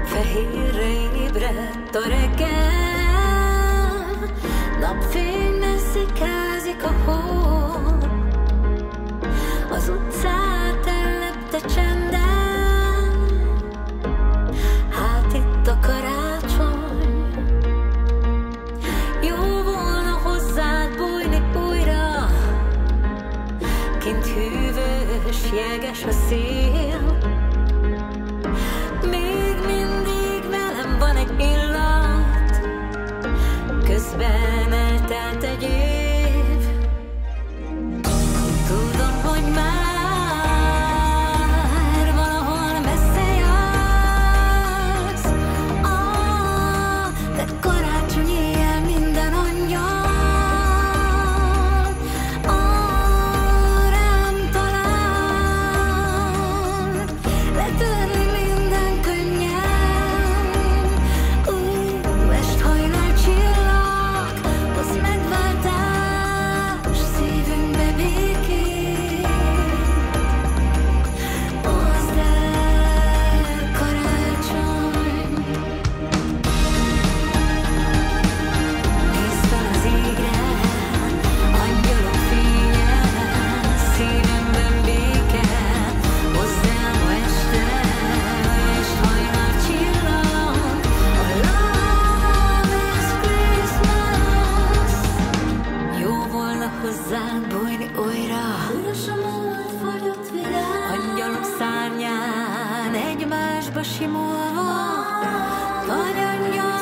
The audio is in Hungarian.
Fehérre ébredt a reggel, napfényben szikázik a hó. Az utcát ellepte csenden, hát itt a karácsony. Jó volna hozzád bújni újra, kint hűvös, jeges a szél. Még mindig velem van egy illat, közben eltelt egy év. Tudom, hogy már valahol messze jársz, de karácsony éjjel minden angyal rám talál, letörli minden könnyen. Esthajnal csillag, hoz megváltás szívünkbe békét. Hozd el karácsony. Nézd fel az égre, angyalok fénye, szívemben béke. Hozd el ma este, esthajnal csillag, a love is Christmas. Jó volna hozzád bújni újra, üres a múlt fagyott virág, angyalok szárnyán egymásba simulva, vagy angyal